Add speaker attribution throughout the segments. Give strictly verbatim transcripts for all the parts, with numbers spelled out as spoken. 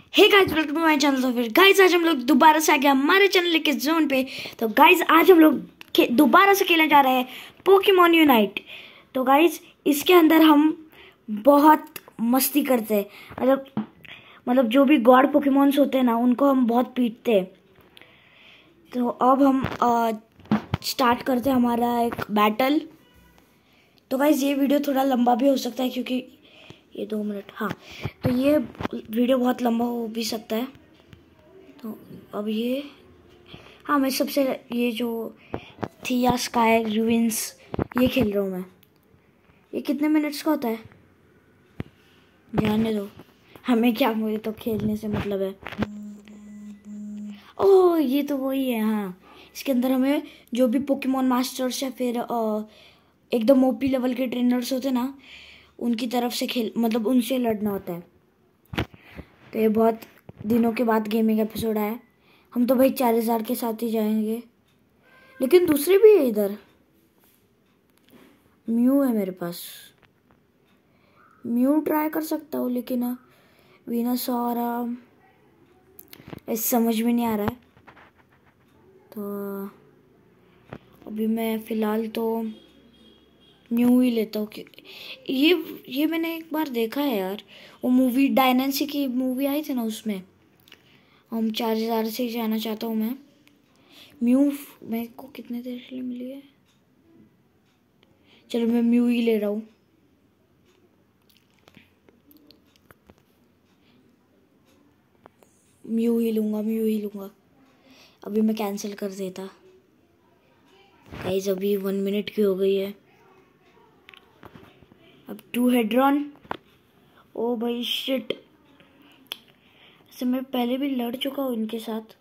Speaker 1: Hey guys, welcome to my channel. तो फिर guys आज हम लोग दोबारा से आ गए हमारे चैनल के जोन पे। तो गाइस आज हम लोग दोबारा से खेलने जा रहे हैं पोकेमॉन यूनाइट। तो गाइस इसके अंदर हम बहुत मस्ती करते हैं, मतलब मतलब जो भी गॉड पोकेमॉन्स होते हैं ना, उनको हम बहुत पीटते हैं। तो अब हम आ, स्टार्ट करते हैं हमारा एक बैटल। तो गाइस ये वीडियो थोड़ा लंबा भी हो सकता है क्योंकि ये दो मिनट हाँ तो ये वीडियो बहुत लंबा हो भी सकता है। तो अब ये हाँ मैं सबसे ये जो थिया स्काई रूइंस ये खेल रहा हूँ मैं। ये कितने मिनट्स का होता है जाने दो, हमें क्या, मुझे तो खेलने से मतलब है। ओह ये तो वही है। हाँ इसके अंदर हमें जो भी पोकेमॉन मास्टर्स या फिर एकदम ओपी लेवल के ट्रेनर्स होते हैं ना, उनकी तरफ से खेल मतलब उनसे लड़ना होता है। तो ये बहुत दिनों के बाद गेमिंग एपिसोड आया। हम तो भाई चार हजार के साथ ही जाएंगे, लेकिन दूसरे भी है इधर। म्यू है मेरे पास, म्यू ट्राई कर सकता हूँ, लेकिन वीनासौर ऐसे समझ में नहीं आ रहा है। तो अभी मैं फ़िलहाल तो म्यू ही लेता हूँ कि ये ये मैंने एक बार देखा है यार, वो मूवी डायनेंसी की मूवी आई थी ना, उसमें हम चार हजार से ही जाना चाहता हूँ मैं। म्यू मेरे को कितने देर के लिए मिली है, चलो मैं म्यू ही ले रहा हूँ। म्यू ही लूँगा म्यू ही लूँगा अभी मैं कैंसिल कर देता। गाइस अभी वन मिनट की हो गई है। अब टू हेड्रॉन। ओ भाई शिट, ऐसे मैं पहले भी लड़ चुका हूँ इनके साथ,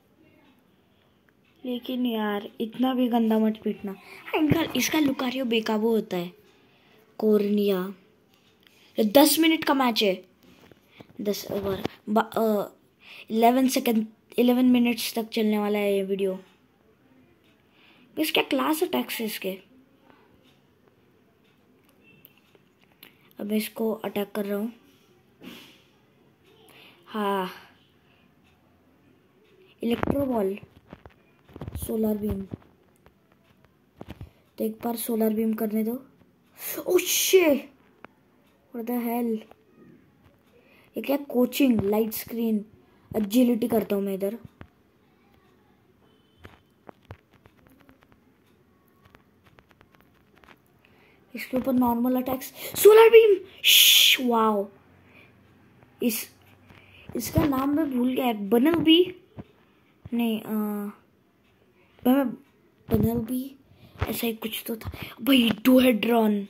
Speaker 1: लेकिन यार इतना भी गंदा मत पीटना। हाँ इनका इसका लुकारियो बेकाबू होता है। कोर्निया दस मिनट का मैच है, दस over eleven second eleven minutes तक चलने वाला है ये वीडियो। इसका क्लास अटैक्स है इसके। अब मैं इसको अटैक कर रहा हूँ। हाँ इलेक्ट्रो बॉल, सोलर बीम। तो एक बार सोलर बीम करने दो। Oh shit, what the hell. ये क्या कोचिंग, लाइट स्क्रीन, एजिलिटी करता हूँ मैं इधर। इसके ऊपर normal attacks, solar beam. Wow, इस इसका नाम मैं भूल गया, बनल बी नहीं आ, बनल बी ऐसा ही कुछ तो था भाई। दो हेड्रॉन।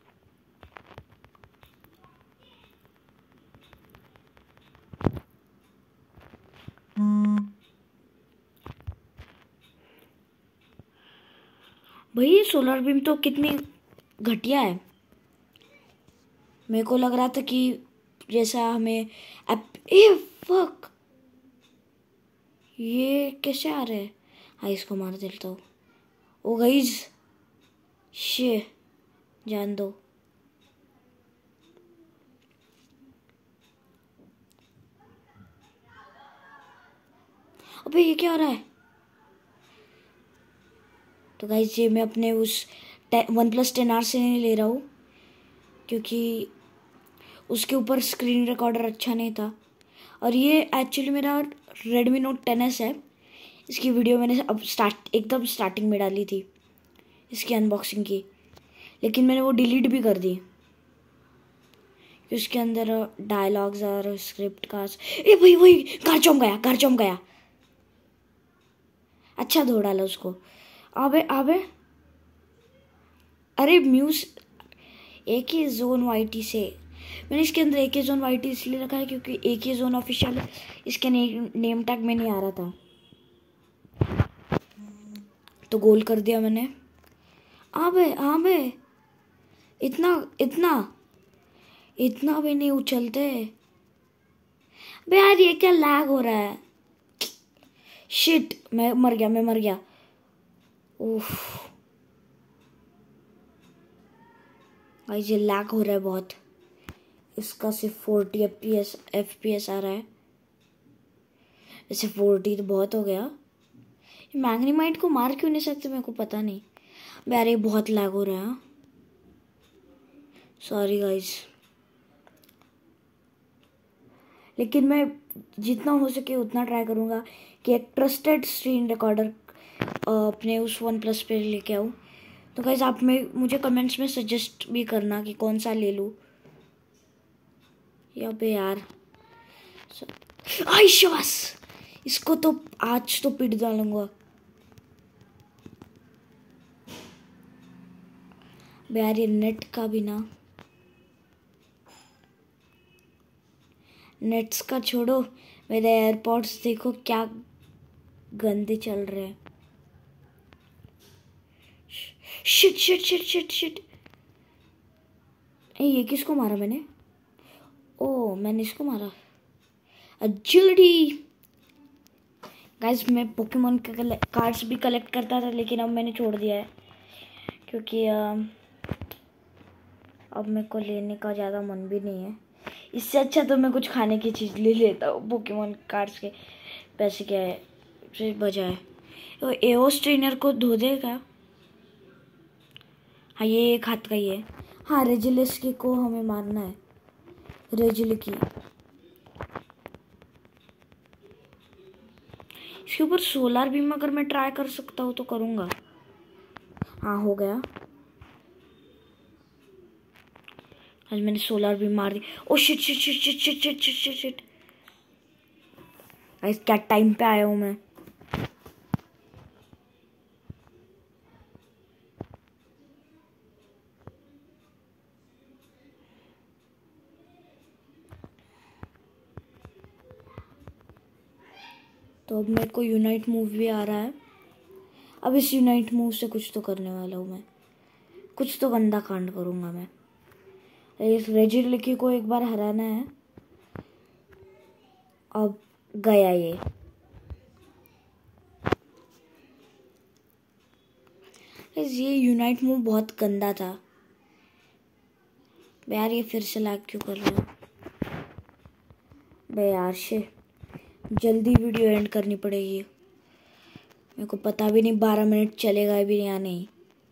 Speaker 1: भाई ये सोलर बीम तो कितनी घटिया है। मेरे को लग रहा था कि जैसा हमें एप, ए फक, ये कैसे आ रहे हैं। हाँ इसको मार देता हूँ। ओ गाइस शे, जान दो। अबे ये क्या हो रहा है। तो गाइस ये मैं अपने उस वन प्लस टेन आर से नहीं ले रहा हूँ, क्योंकि उसके ऊपर स्क्रीन रिकॉर्डर अच्छा नहीं था। और ये एक्चुअली मेरा रेडमी नोट टेन एस है। इसकी वीडियो मैंने अब स्टार्ट एकदम स्टार्टिंग में डाली थी इसकी अनबॉक्सिंग की, लेकिन मैंने वो डिलीट भी कर दी। उसके अंदर डायलॉग्स और स्क्रिप्ट का ए भाई वही घर चौम गया घर चौम गया। अच्छा धो डाला उसको। आबे आबे, अरे म्यूज एक ही जोन वाईटी से। मैंने इसके अंदर एक ही जोन वाईटी इसलिए रखा है क्योंकि एक ही जोन ऑफिशियल है, इसके ने, नेम टैग में नहीं आ रहा था, तो गोल कर दिया मैंने। आबे आबे, इतना इतना इतना भी नहीं उछलते बे यार। ये क्या लैग हो रहा है। शिट, मैं मर गया मैं मर गया उफ गाइस ये लैग हो रहा है बहुत। इसका सिर्फ forty F P S F P S आ रहा है। वैसे फोर्टी तो बहुत हो गया। मैग्नीमाइट को मार क्यों नहीं सकते मेरे को पता नहीं। यार ये बहुत लैग हो रहा है। सॉरी गाइस, लेकिन मैं जितना हो सके उतना ट्राई करूँगा कि एक ट्रस्टेड स्क्रीन रिकॉर्डर अपने उस वन प्लस पे लेके आऊँ। तो गाइस आप में मुझे कमेंट्स में सजेस्ट भी करना कि कौन सा ले लूँ। या पे यार आई शाबाश, इसको तो आज तो पीट डालूंगा। यार ये नेट का भी ना, नेट्स का छोड़ो, मेरे एयरपॉड्स देखो क्या गंदे चल रहे हैं। Shit shit shit shit shit, ये किसको मारा मैंने? ओ मैंने इसको मारा। एजिलिटी गाइस, मैं पोकेमॉन के कार्ड्स भी कलेक्ट करता था, लेकिन अब मैंने छोड़ दिया है क्योंकि आ, अब मेरे को लेने का ज़्यादा मन भी नहीं है। इससे अच्छा तो मैं कुछ खाने की चीज़ ले लेता हूँ पोकेमॉन कार्ड्स के पैसे क्या है से बजाय। तो एओस ट्रेनर को धो देगा। हाँ ये एक हाथ का ही है। हाँ रेजिलिस्की को हमें मारना है। रेजिलिकी इसके ऊपर सोलर बीम अगर मैं ट्राई कर सकता हूँ तो करूँगा। हाँ हो गया। आज मैंने सोलर बीम मार दी। Oh shit shit shit shit shit shit shit shit shit guys क्या टाइम पे आया हूँ मैं। तो अब मेरे को यूनाइट मूव भी आ रहा है। अब इस यूनाइट मूव से कुछ तो करने वाला हूँ मैं, कुछ तो गंदा कांड करूँगा मैं। इस रेजिलिकी को एक बार हराना है। अब गया ये। ये यूनाइट मूव बहुत गंदा था यार। ये फिर से लैग क्यों कर रहा है बे यार? शे जल्दी वीडियो एंड करनी पड़ेगी। मेरे को पता भी नहीं बारह मिनट चलेगा भी या नहीं।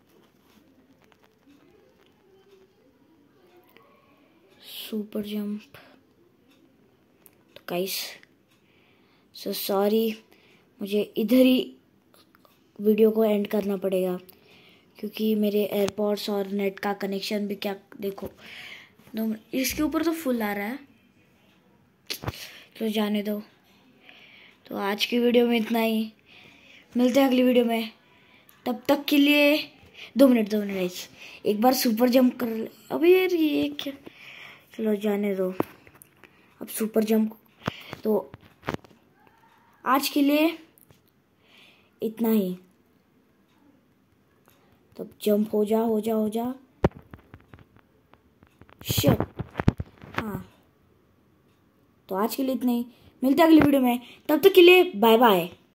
Speaker 1: सुपर जंप तो गाइस सो सॉरी, मुझे इधर ही वीडियो को एंड करना पड़ेगा क्योंकि मेरे एयरपॉड्स और नेट का कनेक्शन भी क्या देखो। दो इसके ऊपर तो फुल आ रहा है, तो जाने दो। तो आज की वीडियो में इतना ही, मिलते हैं अगली वीडियो में। तब तक के लिए दो मिनट दो मिनट एक बार सुपर जंप कर ले। अभी यार ये क्या, चलो जाने दो। अब सुपर जंप तो आज के लिए इतना ही। तब जंप हो जा हो जा हो जा शिट। हाँ तो आज के लिए इतना ही, मिलते हैं अगली वीडियो में। तब तक के लिए बाय बाय।